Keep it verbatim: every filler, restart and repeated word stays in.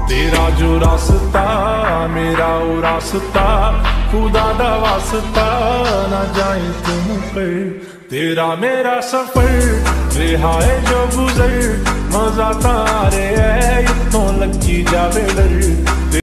तेरा जो रास्ता मेरा वो रास्ता, खुदा दा वास्ता ना जाए तुम पर। तेरा मेरा सफर रहा है जो गुजर, मजा तारे है इतों लगी जावे डर।